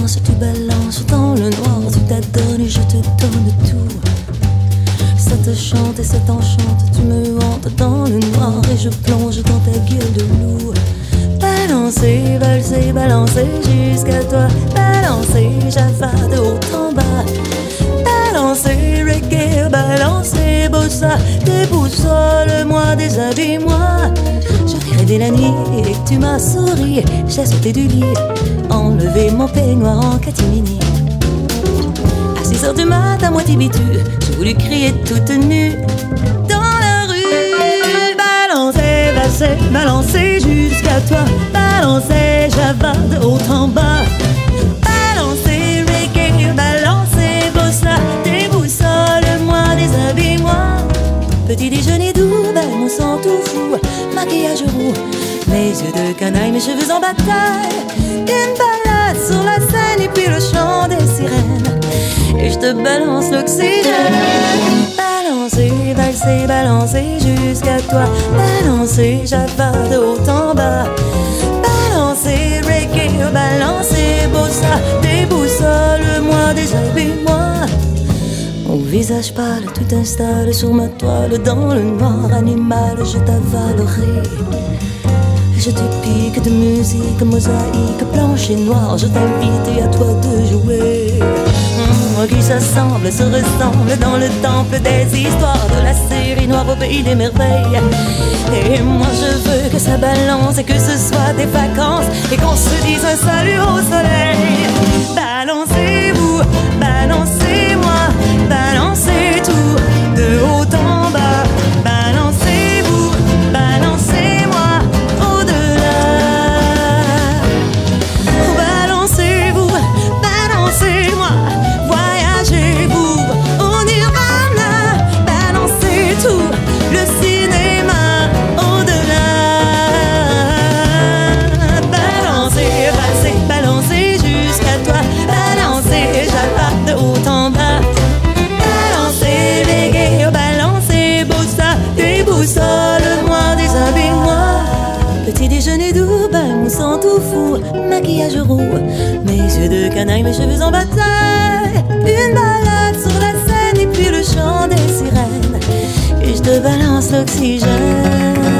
tu balances dans le noir, tu t'adonnes et je te donne tout. Ça te chante et ça t'enchante, tu me hantes dans le noir et je plonge dans ta gueule de loup. Balancer, valser, balancer jusqu'à toi. Balancer, Java de haut en bas. Balancer, reggae, balancer, bossa. Déboussole-moi, déshabille-moi. Je rêvais la nuit et tu m'as souri. J'ai sauté du lit, enlevé mon peignoir en catimini. À 6h du matin, moitié bitu, j'ai voulu crier toute nue dans la rue. Balancer, valser, balancer jusqu'à toi. Balancer, Java de haut en bas. Balancer, reggae, balancer, bossa. Déboussole-moi, déshabille-moi. Petit déjeuner doux, ben mon sang tout fou. Maquillage roux, mes yeux de canaille, mes cheveux en bataille. Une balade sur la scène et puis le chant des sirènes. Et je te balance l'oxygène. Balancer, valser, balancer jusqu'à toi. Balancer, Java de haut en bas. Balancer, reggae, balancer, bossa. Déboussole-moi, déshabille-moi. Au visage pâle, tu t'installes sur ma toile. Dans le noir animal, je t'avalerai. Je te pique de musique, mosaïque, blanche et noire. Je t'invite et à toi de jouer. Qui s'assemble, se ressemble dans le temple des histoires de la série noire au pays des merveilles. Et moi je veux que ça balance et que ce soit des vacances et qu'on se dise un salut au soleil. Balancez-vous, balancez-moi, balancez tout de haut en bas. Balancez-vous, balancez-moi au-delà. Oh, balancez-vous, balancez-moi. Voyagez-vous, on ira là. Balancez tout, le cinéma au-delà. Balancez, valsez, balancez jusqu'à toi. Balancez, Java de haut en bas. Balancez, reggae, balancez, bossa. Déboussole-moi, déshabille-moi. Petit déjeuner doux, ben mon sang tout fou. Maquillage roux, mes yeux de canaille, mes cheveux en bataille. Une balade sur la scène et puis le chant des sirènes. Et je te balance l'oxygène.